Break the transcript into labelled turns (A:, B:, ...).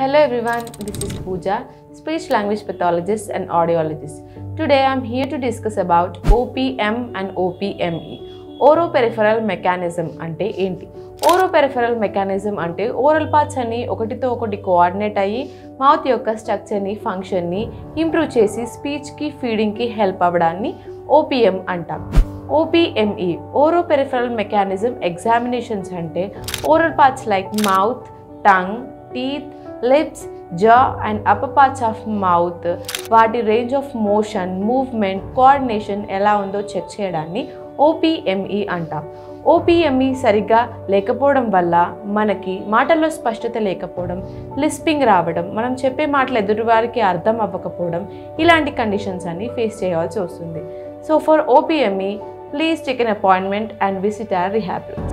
A: Hello everyone, this is Pooja, speech language pathologist and audiologist. Today I am here to discuss about OPM and OPME. Oroperipheral mechanism ante enti? Oroperipheral mechanism ante oral parts ani okatito okati coordinate ayi mouth yokka structure ni function ni improve chesi speech ki feeding ki help avvadanni OPM antam. OPME oroperipheral mechanism examinations ante oral parts like mouth, tongue, teeth, lips, jaw and upper parts of mouth వాటి range of motion, movement, coordination ఎలా ఉందో check చేయడాన్ని OPME అంటాం. OPME సరిగ్గా లేకపోవడం వల్ల మనకి మాటల్లో స్పష్టత లేకపోవడం, లిస్పింగ్ రావడం, మనం చెప్పే మాటలు ఎదుటివారికి అర్థం అవ్వకపోవడం ఇలాంటి కండిషన్స్ అన్ని ఫేస్ చేయాల్సి వస్తుంది. So for OPME, please take an appointment and visit our rehab.